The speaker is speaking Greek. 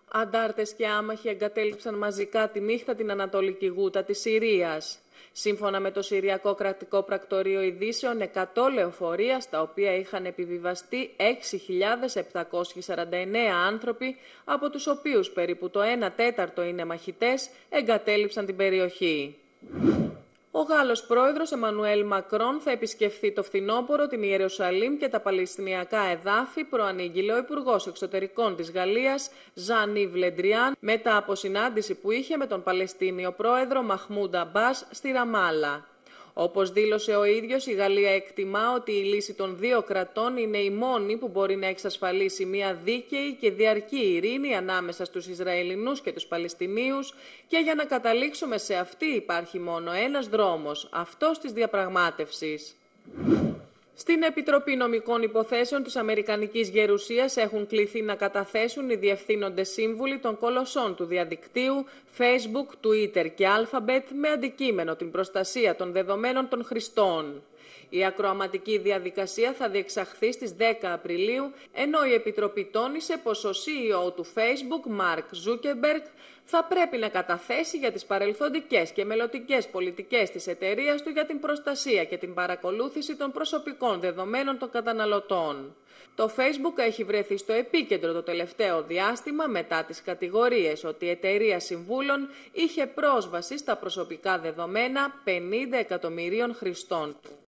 Αντάρτες και άμαχοι εγκατέλειψαν μαζικά τη νύχτα την Ανατολική Γούτα της Συρίας. Σύμφωνα με το Συριακό Κρατικό Πρακτορείο Ειδήσεων, 100 λεωφορεία, στα οποία είχαν επιβιβαστεί 6.749 άνθρωποι, από τους οποίους περίπου το 1 τέταρτο είναι μαχητές, εγκατέλειψαν την περιοχή. Ο Γάλλος πρόεδρος Εμμανουέλ Μακρόν θα επισκεφθεί το φθινόπωρο την Ιερουσαλήμ και τα Παλαιστινιακά εδάφη, προανήγγειλε ο Υπουργός Εξωτερικών της Γαλλίας, Ζαν-Ιβ Le Drian, μετά από συνάντηση που είχε με τον Παλαιστίνιο πρόεδρο Μαχμούντ Αμπάς στη Ραμάλα. Όπως δήλωσε ο ίδιος, η Γαλλία εκτιμά ότι η λύση των δύο κρατών είναι η μόνη που μπορεί να εξασφαλίσει μια δίκαιη και διαρκή ειρήνη ανάμεσα στους Ισραηλινούς και τους Παλαιστινίους και για να καταλήξουμε σε αυτή υπάρχει μόνο ένας δρόμος, αυτός της διαπραγμάτευσης. Στην Επιτροπή Νομικών Υποθέσεων της Αμερικανικής Γερουσίας έχουν κληθεί να καταθέσουν οι διευθύνοντες σύμβουλοι των κολοσσών του διαδικτύου, Facebook, Twitter και Alphabet με αντικείμενο την προστασία των δεδομένων των χρηστών. Η ακροαματική διαδικασία θα διεξαχθεί στις 10 Απριλίου, ενώ η Επιτροπή τόνισε πως ο CEO του Facebook, Mark Zuckerberg, θα πρέπει να καταθέσει για τις παρελθοντικές και μελλοντικές πολιτικές της εταιρείας του για την προστασία και την παρακολούθηση των προσωπικών δεδομένων των καταναλωτών. Το Facebook έχει βρεθεί στο επίκεντρο το τελευταίο διάστημα μετά τις κατηγορίες ότι η εταιρεία συμβούλων είχε πρόσβαση στα προσωπικά δεδομένα 50 εκατομμυρίων χρηστών του.